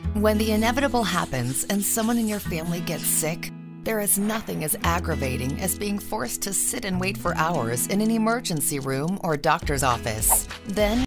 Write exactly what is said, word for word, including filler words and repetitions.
When the inevitable happens and someone in your family gets sick, there is nothing as aggravating as being forced to sit and wait for hours in an emergency room or doctor's office. Then